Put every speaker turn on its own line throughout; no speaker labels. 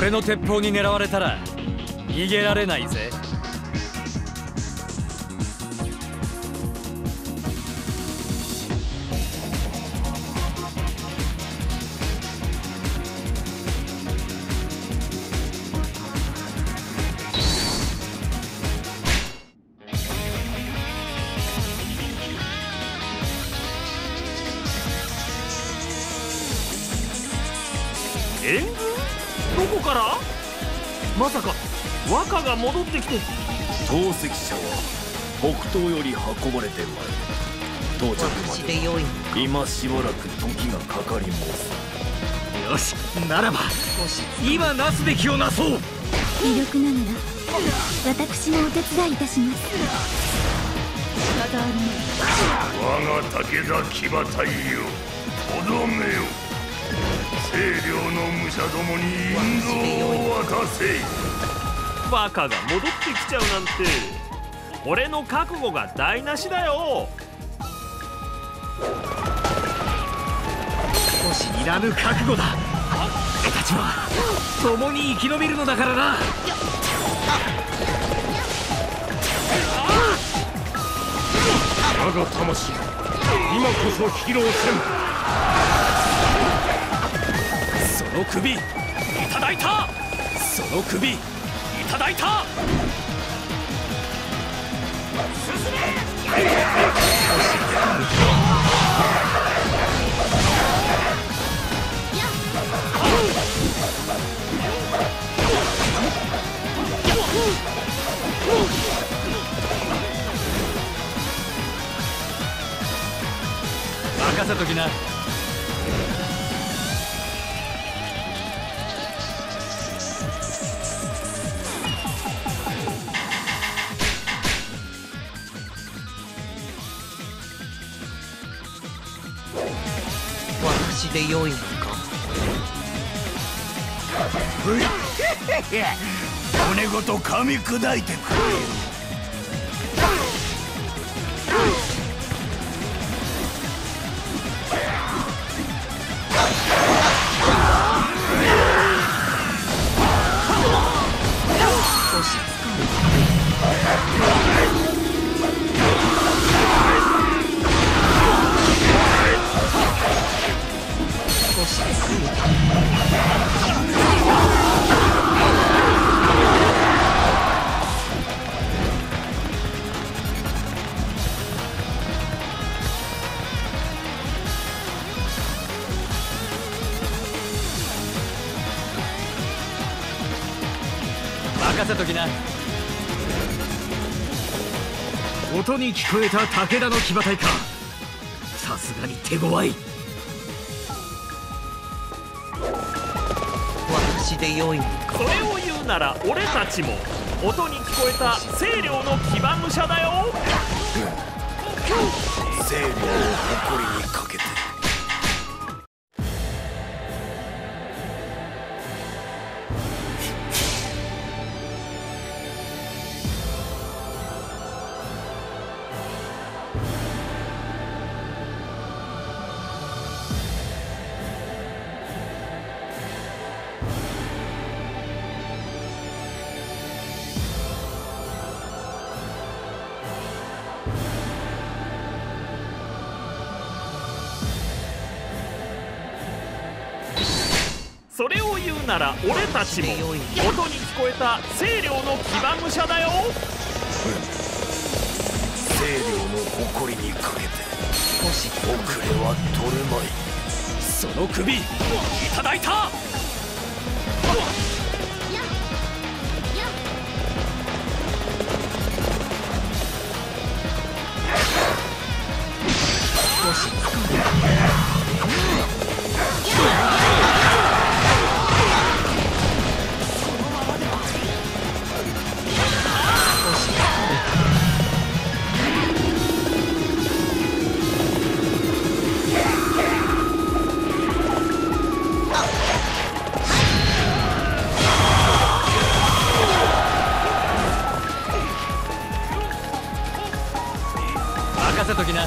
俺の鉄砲に狙われたら逃げられないぜ。
援軍？どこから？まさか若が戻ってきて。
投石者は北東より運ばれてまいる。到着まで今しばらく時がかかります。
よし、ならば今なすべきをなそう。
微力ながら私もお手伝いいたします。
我が武田騎馬隊よ、とどめよ。清涼の武者どもに引導を渡せ。
バカが戻ってきちゃうなんて、俺の覚悟が台無しだよ。いらぬ覚悟だ。俺たちは共に生き延びるのだからな。
我が魂、今こそ披露せん。
その首いただいた。その首いただいた。進め。
任せときな。
私で良いのか。
骨ごと噛み砕いてくれよ。
任せときな。
音に聞こえた武田の騎馬隊か。さすがに手強い。
私で良いのか。
それを言うなら俺たちも音に聞こえた清涼の騎馬武者だよ。
清涼を誇りにかけて。
それを言うなら俺たちも音に聞こえた清涼の騎馬武者だよ。
清涼の誇りにかけて遅れは取れまい。
その首いただいた。
任せときな。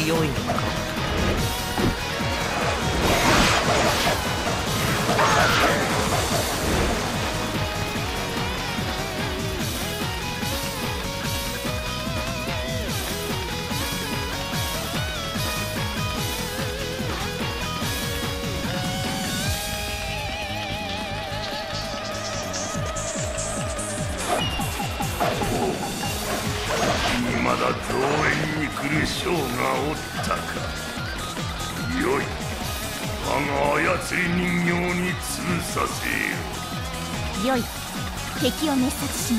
良いのか。
まだ増援に来る将がおったか。よい、我が操り人形に通させよ。
よい、敵を滅殺します。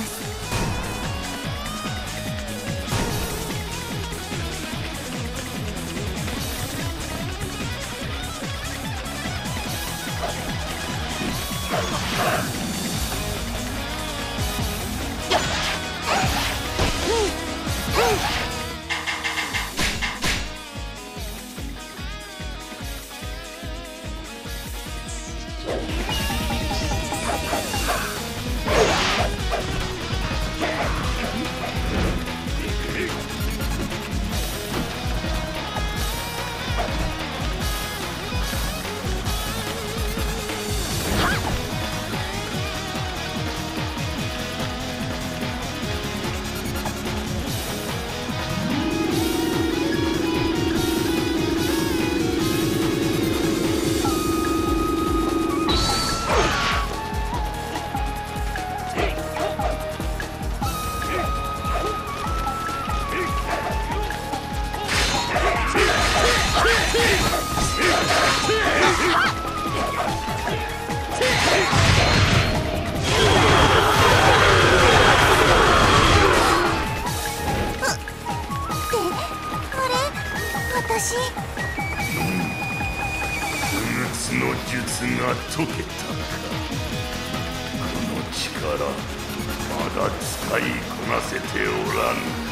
不の術が解けたか。この力まだ使いこなせておらんか。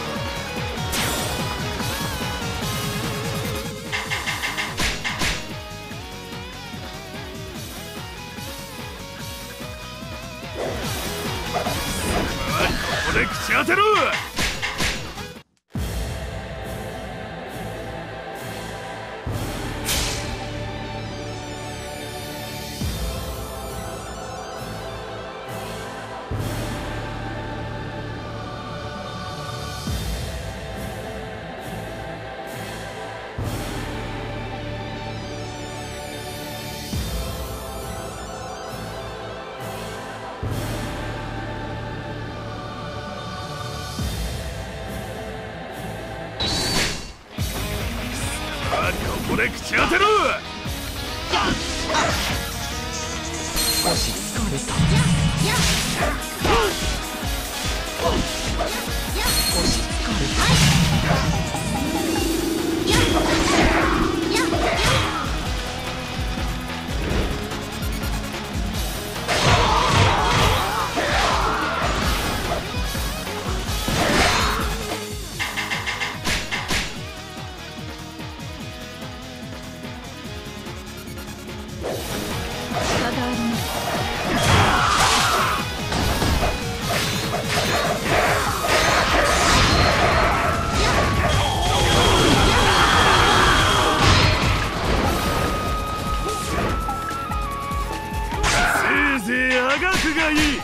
ここで口当てる。ここで口当てる。
少し疲れた。少し疲れた。
せいぜいあがくがいい。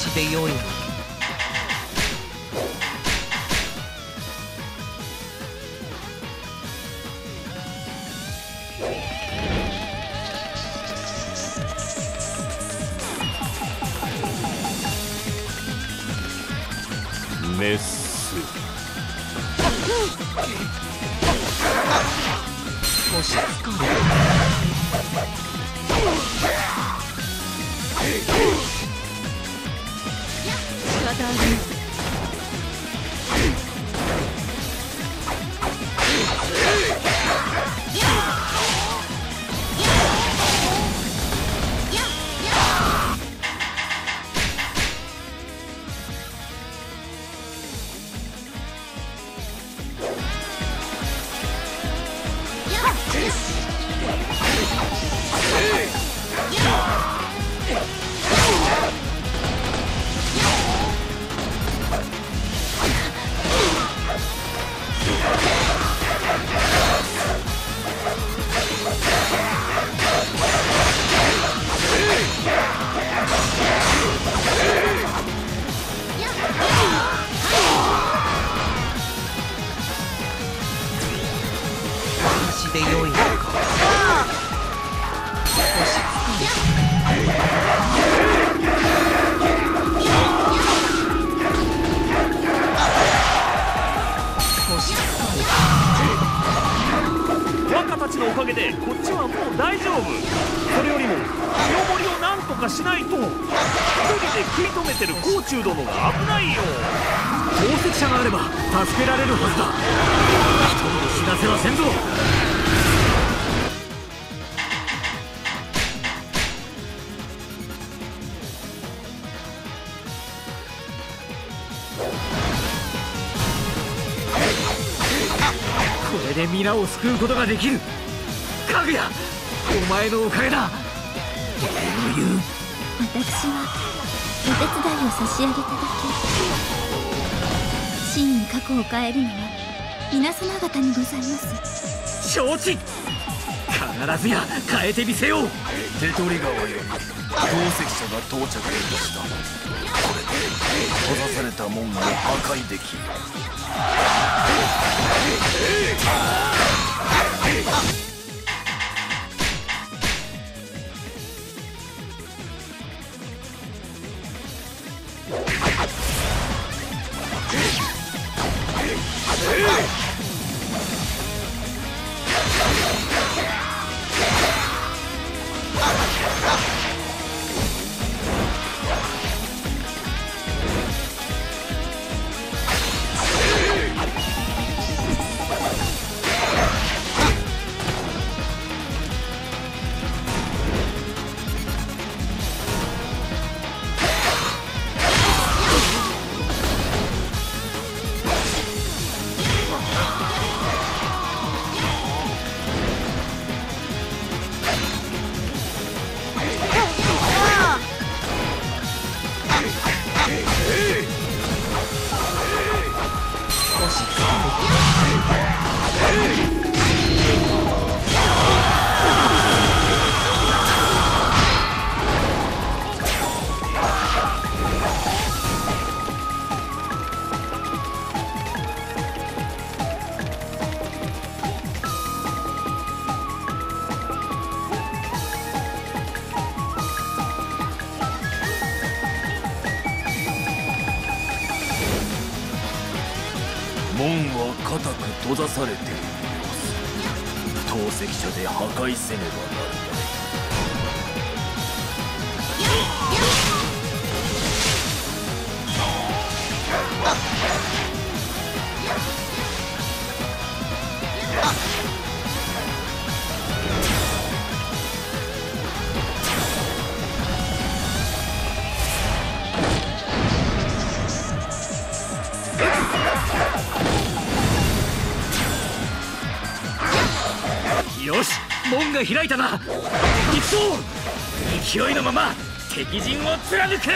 しでよい。
メス
少し疲れた。
仕方ありません。
しでよいのか。少し疲れた。少し疲れた。
若たちのおかげでこっちはもう大丈夫。それよりも清盛をなんとかしないと。一人で食い止めてる甲冑殿が危ないよ。
宝石者があれば助けられるはずだ。人の知らせはせんぞ。これで皆を救うことができる。かぐや、お前のおかげだ。礼を言う。
私はお手伝いを差し上げただけ。真に過去を変えるのは皆様方にございます。
承知。必ずや変えてみせよう。
手取川より透石者が到着いたした。これで閉ざされた門を破壊できる。門は固く閉ざされている様子。透石者で破壊せねばなるまい。
よし、門が開いたな。行くぞ。勢いのまま敵陣を貫く。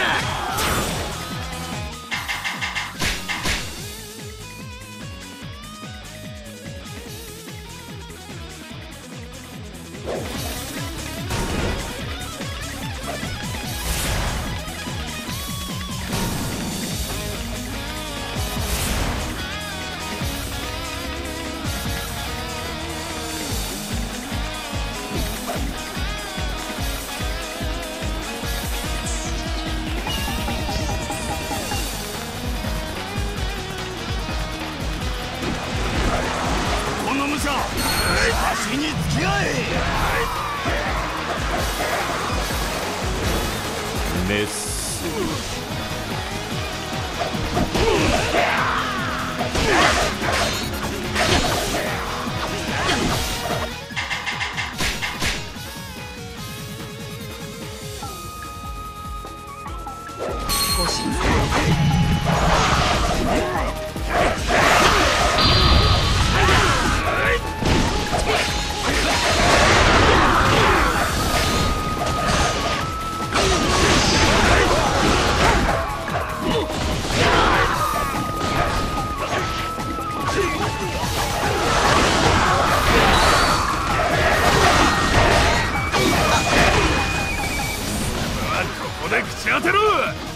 滅する。
腰使
ここで口当てる。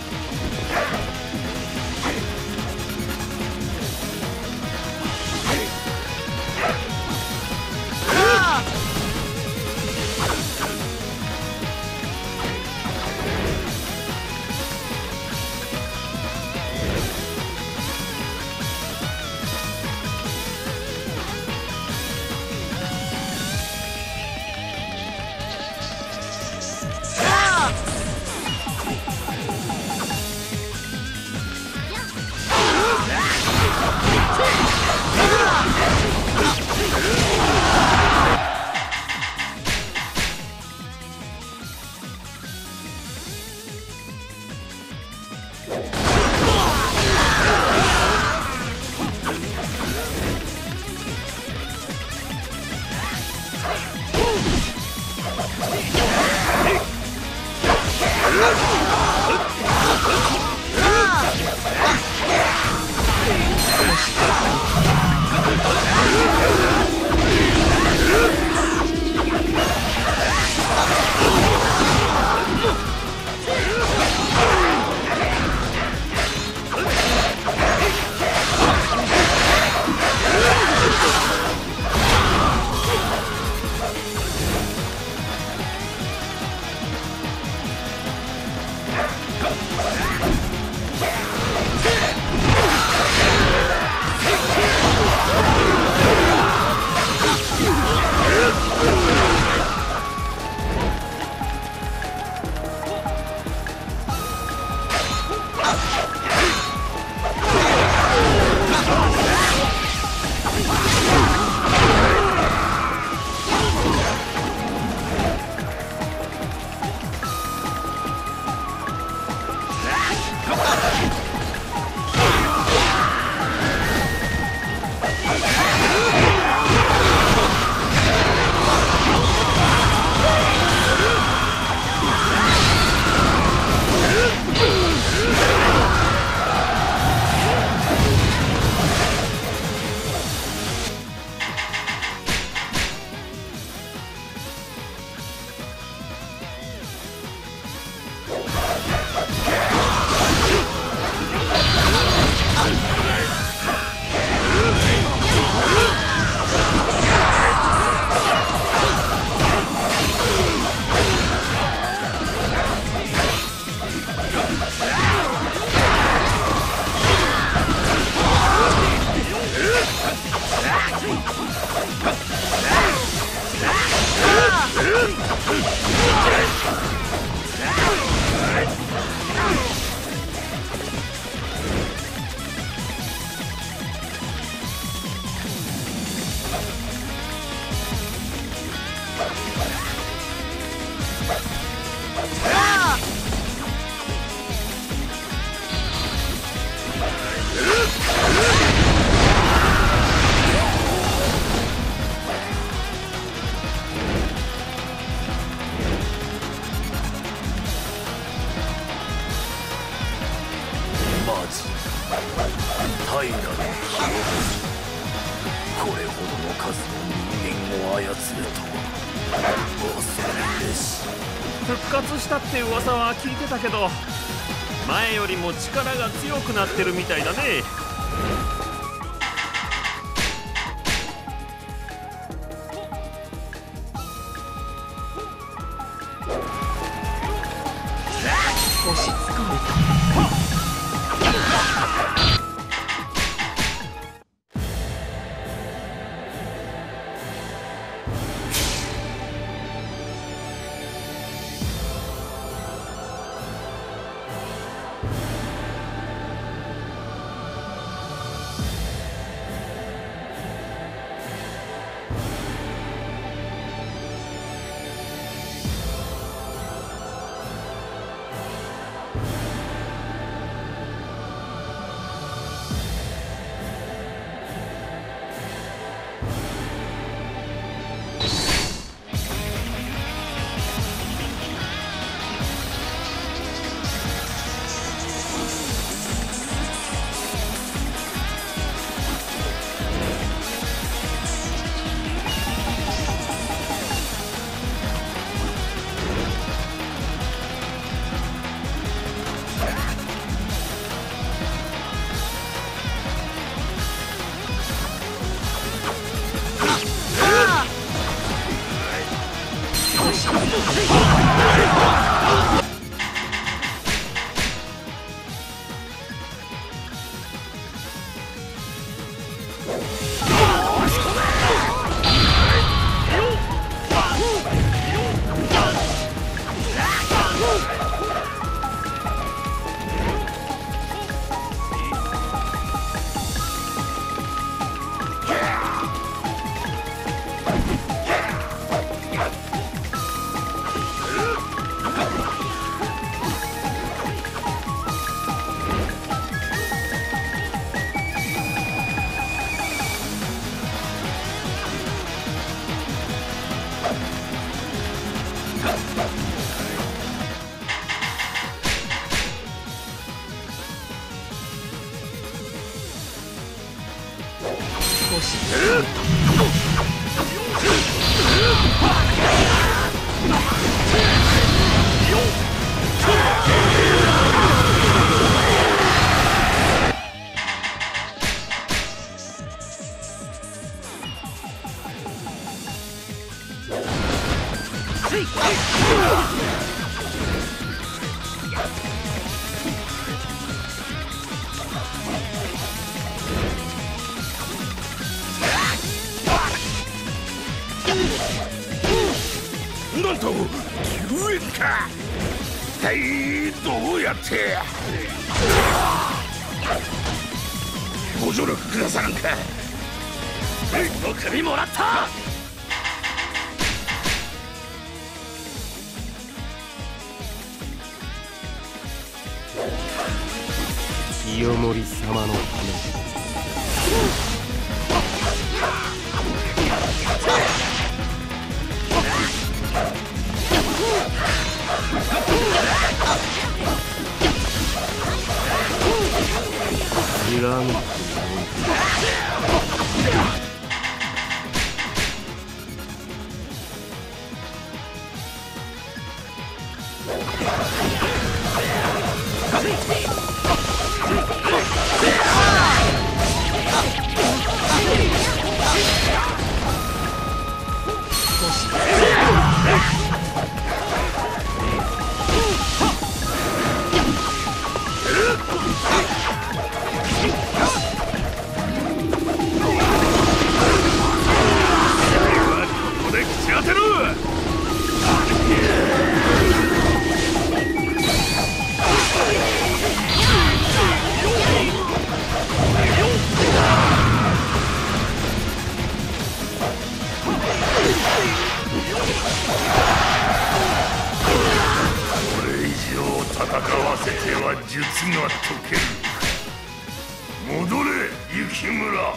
平らな清水、これほどの数の人間を操るとは恐るべし。
復活したって噂は聞いてたけど、前よりも力が強くなってるみたいだね。
押しつかれた。
なんと救援か。一体どうやってご助力くださらんか。の首もらった。
清盛様のため。知らん。
戦わせては術が解ける。戻れ雪村。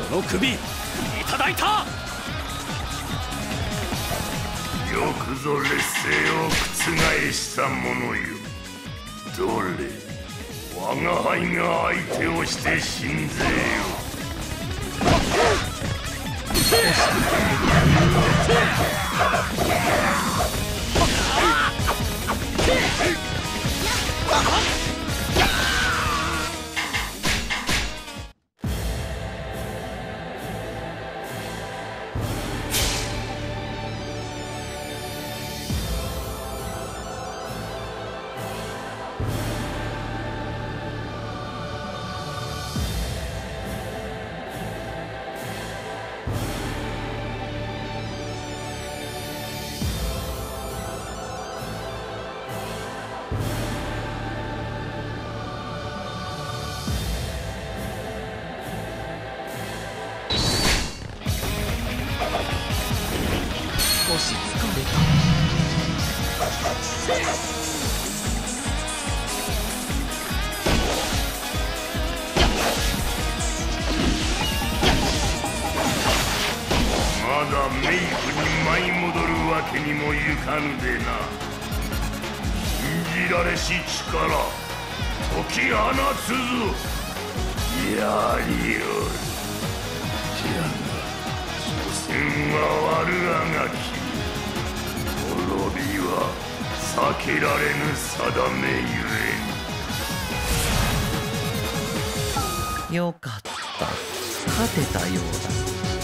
その首いただいた。
よくぞ劣勢を覆した者よ。どれ我が輩が相手をして死んぜよ。
少し疲れた。
まだメイクに舞い戻るわけにもゆかぬでな。信じられし力解き放つぞ。やりよる。じゃが所詮は悪あがき。滅びは避けられぬ定めゆえ。
よかった。勝てたようだ。